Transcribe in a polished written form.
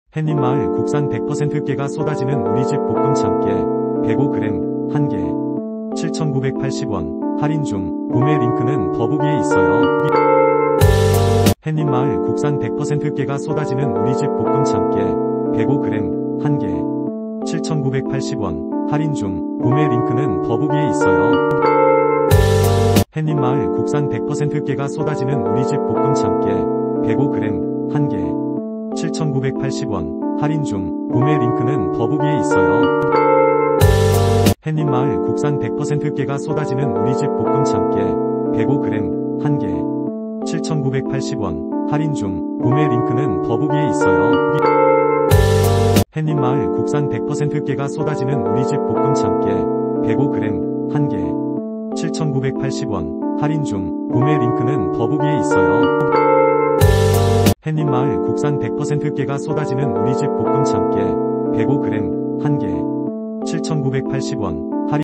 햇님마을 국산 100% 깨가 쏟아지는 우리집 볶음 참깨 105g 1개 7,980원 할인 중. 구매 링크는 더보기에 있어요. 햇님마을 국산 100% 깨가 쏟아지는 우리집 볶음 참깨 105g 1개 7,980원 할인 중. 구매 링크는 더보기에 있어요. 햇님마을 국산 100% 깨가 쏟아지는 우리집 볶음 참깨 105g 1개 7,980원 할인 중. 구매 링크는 더보기에 있어요. 햇님마을 국산 100% 깨가 쏟아지는 우리집 볶음 참깨 105g 1개 7,980원 할인 중. 구매 링크는 더보기에 있어요. 햇님마을 국산 100% 깨가 쏟아지는 우리집 볶음 참깨 105g 1개 7,980원 할인 중. 구매 링크는 더보기에 있어요. 햇님마을 국산 100% 깨가 쏟아지는 우리집 볶음 참깨 105g 1개 7,980원 할인